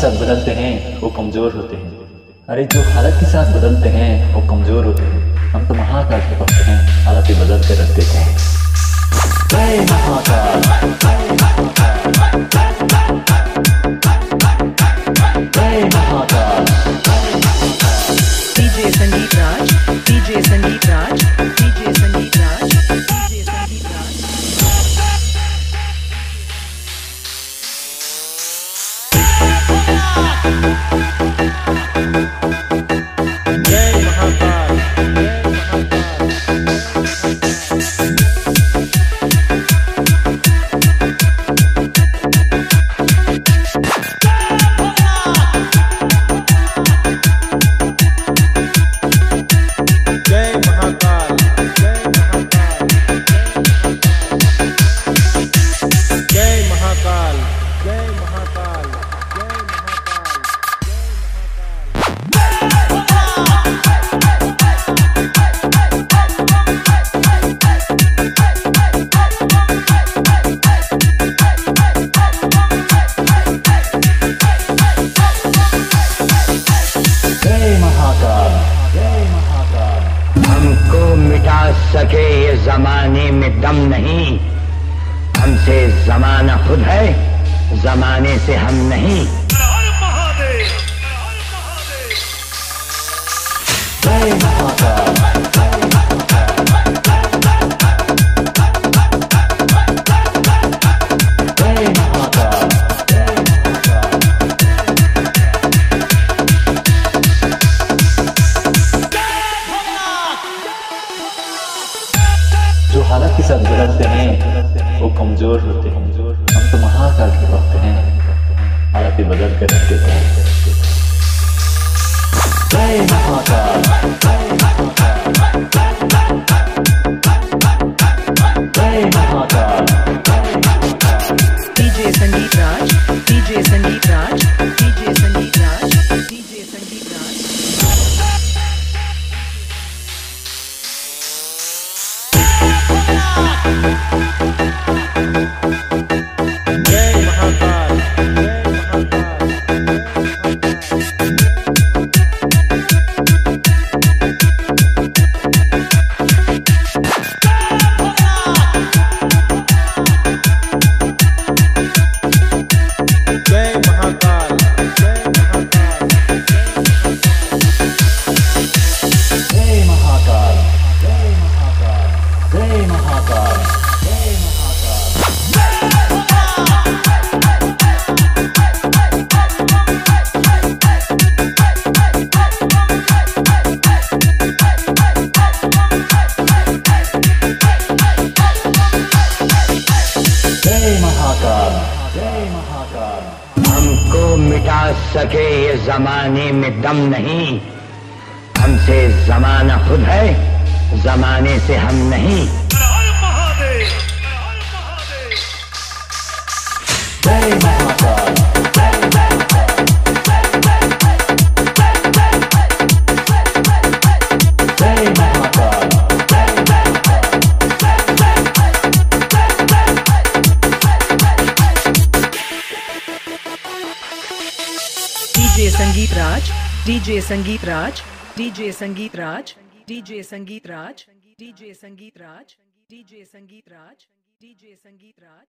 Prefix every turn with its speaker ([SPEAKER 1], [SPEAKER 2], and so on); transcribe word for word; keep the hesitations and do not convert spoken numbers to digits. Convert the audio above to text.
[SPEAKER 1] साथ बदलते हैं वो कमजोर होते हैं। अरे जो हालत के साथ बदलते हैं वो कमजोर होते हैं। हम तो महाकाल के भक्त हैं, हालत ही बदल कर रख देते हैं। जय महाकाल, जय महाकाल।
[SPEAKER 2] डीजे संगीत राज, डीजे संगीत राज, डीजे संगीत राज, डीजे संगीत राज।
[SPEAKER 3] जय महाकाल, जय महाकाल, जय महाकाल, जय महाकाल, जय महाकाल, जय
[SPEAKER 4] हमको मिटा सके ये जमाने में दम नहीं, हमसे जमाना खुद है, जमाने से हम नहीं।
[SPEAKER 1] जय महाकाल, जय महाकाल, जय महाकाल। जो हालत के साथ बदलते हैं वो कमजोर होते हैं। हम तो महाकाल के भक्त हैं, हालत ही बदल कर रख देते हैं। जय महाकाल, जय महाकाल, जय महाकाल, जय महाकाल।
[SPEAKER 2] डीजे संगीत राज, डीजे संगीत राज, डीजे संगीत राज, डीजे संगीत राज।
[SPEAKER 3] जय महाकाल, जय महाकाल, जय महाकाल, जय महाकाल,
[SPEAKER 1] जय महाकाल, जय महाकाल, जय महाकाल, जय महाकाल। जय महाकाल, जय महाकाल।
[SPEAKER 4] हमको मिटा सके ये जमाने में दम नहीं, हमसे जमाना खुद है, जमाने से हम नहीं।
[SPEAKER 1] जय महाकाल, जय महाकाल, जय महाकाल, जय महाकाल।
[SPEAKER 2] डीजे संगीत राज, डीजे संगीत राज, डीजे संगीत राज, डीजे संगीत राज, डीजे संगीत राज, डीजे संगीत राज, डीजे संगीत राज।